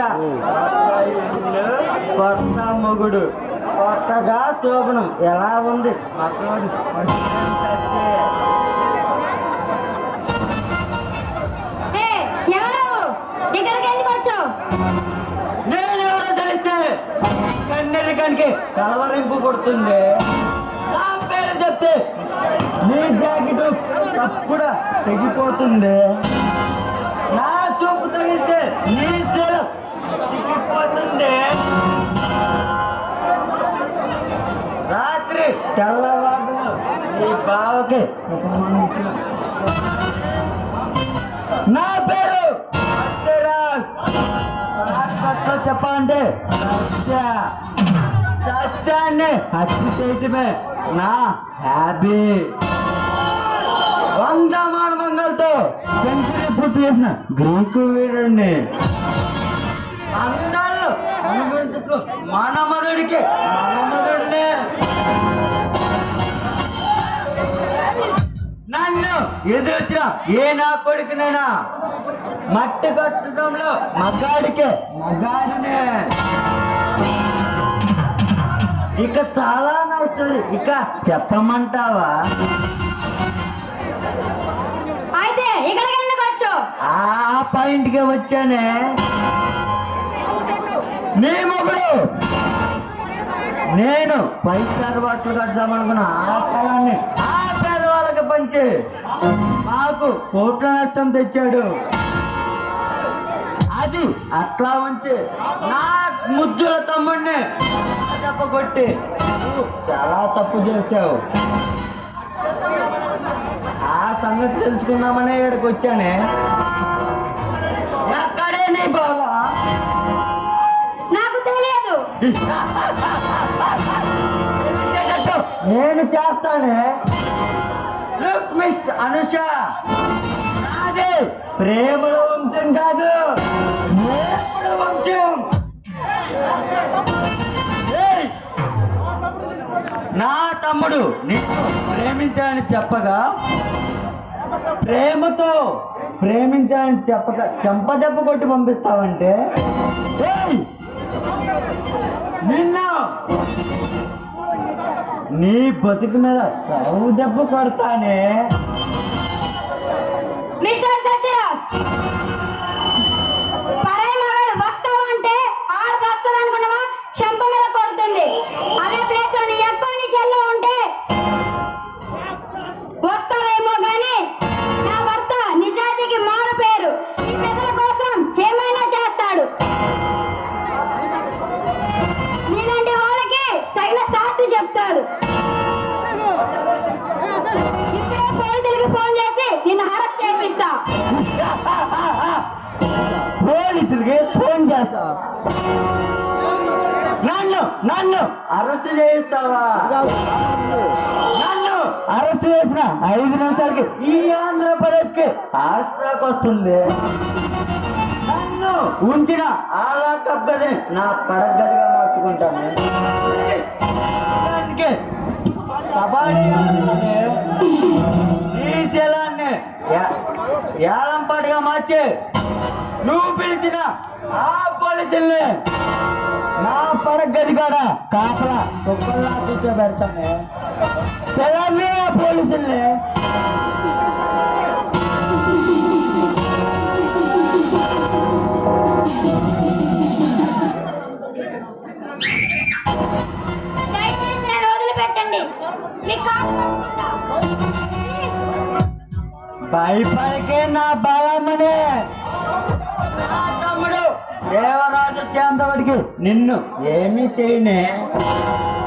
కొత్త మొగుడు కొత్తగా శోభనం ఎలా ఉంది మగోడు నేనెవరో తెలిస్తే కన్నెరికానికి కలవరింపు కొడుతుంది. నా పేరు చెప్తే నీ జాకెట్ తప్పుడా తెగిపోతుంది. నా చూపు తగిలితే నీ చెరు తెగిపోతుంది. రాత్రి తెల్లవారులు నీ బావకి నా పేరు చెప్పాలంటే సత్యాన్ని హత్య చేయటమే నా హ్యాబీ. 100 మానవంగలతో సెంచరీ పూర్తి చేసిన గ్రీకు వీరుడిని అందరూ మనమధుడికి మనమధుడిని నన్ను ఎదురొచ్చిన ఏ నా కొడుకునైనా మట్టి కట్టడంలో మగాడికే మగాడినే. ఇక చాలా నష్టం ఇక చెప్పమంటావా? అయితే ఇక్కడికి ఎందుకు వచ్చావు? ఆ పాయింట్కే వచ్చానే. నీ మొగుడు నేను 5 స్టార్ బాటలు కడదామనుకున్న ఆ స్థలాన్ని ఆ పేదవాళ్ళకి పంచి మాకు కోట్ల నష్టం తెచ్చాడు. అది అట్లా ఉంచి నా ముద్దుల తమ్ముడిని చెప్పగొట్టి నువ్వు చాలా తప్పు చేశావు. ఆ సంగతి తెలుసుకుందామనే ఇక్కడికి వచ్చానే. ఎక్కడే నీ బావా? నాకు తెలియదు. నేను చేస్తానే. లుక్ మిస్టర్ అనుష, నాది ప్రేమల వంశం కాదు, నేపుల వంశం. నా తమ్ముడు నిన్ను ప్రేమించాలని చెప్పగా ప్రేమతో ప్రేమించాలని చెప్పక చెంపదెబ్బ కొట్టి పంపిస్తావంటే నిన్ను నీ బతుకు మీద చావు దెబ్బ కొడతానే. మిస్టర్ సత్యరాజ్, పరాయి మగాడు వస్తావంటే ఆడది వస్తుంది అనుకున్నావా? చెంప మీద కొడుతుంది. అదే ప్లేస్ లో నీ ఎక్కువ నీ చెల్లో ఉంటే వస్తావేమో గాని నా భర్త నిజాయితీకి మారు పేరు. ఈ ప్రజల కోసం ఏమైనా చేస్తాడు. నీలాంటి వాళ్ళకి తగిన శాస్తి చెప్తాడు. ఇప్పుడే పోలీసులకి ఫోన్ చేసి నిన్ను అరెస్ట్ చేపిస్తా. పోలీసులకి ఫోన్ చేస్తా? నన్ను అరెస్ట్ చేయిస్తావా? నన్ను అరెస్ట్ చేసిన 5 నిమిషాలకి ఈ ఆంధ్రప్రదేశ్ కి ఆస్ట్రాక్ వస్తుంది. నన్ను ఉంచిన ఆలా కబ్బది నా పడగదిగా మార్చుకుంటాను. ఈ జలాన్ని ఏలంపాటిగా మార్చి నువ్వు పిలిచిన ఆ పోలీసుల్ని నా పడగది కూడా కాపలా కుక్కల్లా కూర్చోబెడతాను. తెలంగాణ పోలీసుల్ని వదిలిపెట్టండి. భయపడికే నా బలమనే. నా తమ్ముడు దేవరాజు వచ్చేంతవరకు నిన్ను ఏమీ చేయనే.